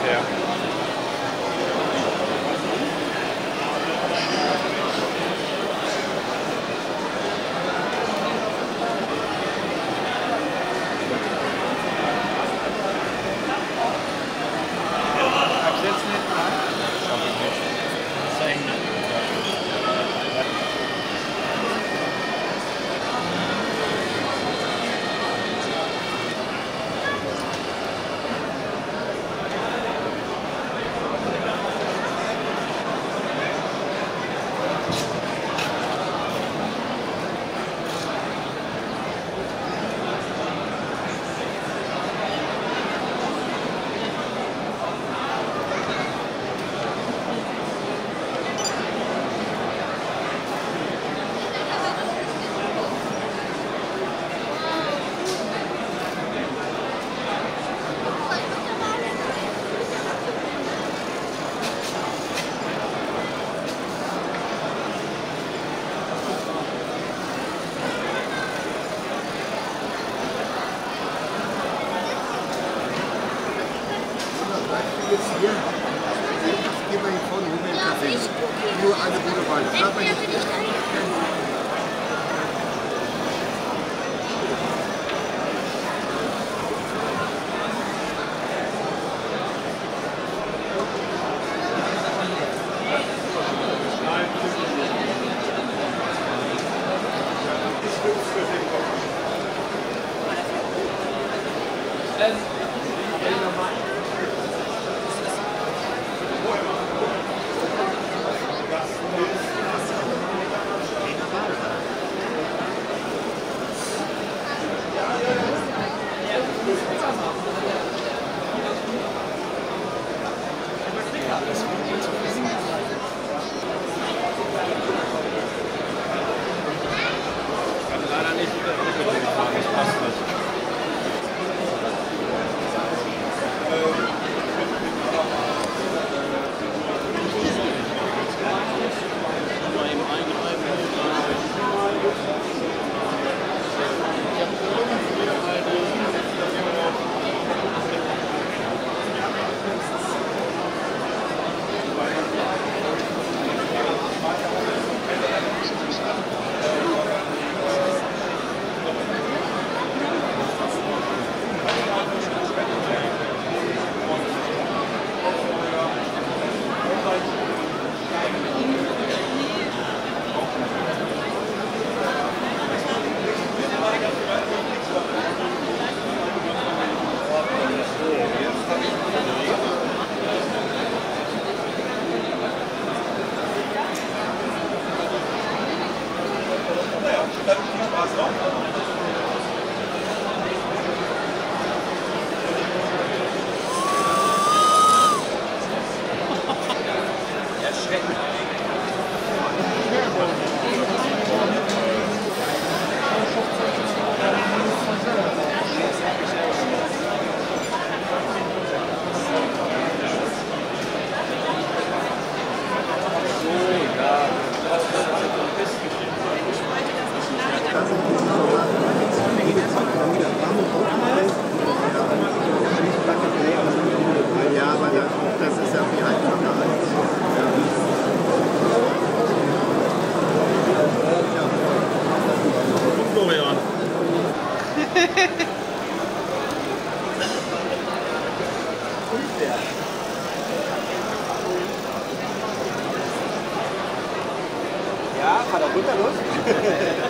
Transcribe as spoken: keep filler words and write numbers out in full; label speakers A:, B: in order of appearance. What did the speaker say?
A: her.
B: Absetzen nicht, ne?
A: Schaff ich nicht.
B: Das ist eng, ne?
C: Jetzt hier, ich gehe mal hier vorne rüber in den Café. Nur eine gute Wahl. Da bin ich.
A: Leider nicht über die Brücke fahren, das passt nicht. Ja, aber das ist ja viel einfacher als. Florian.
C: Ja, hat er runter los?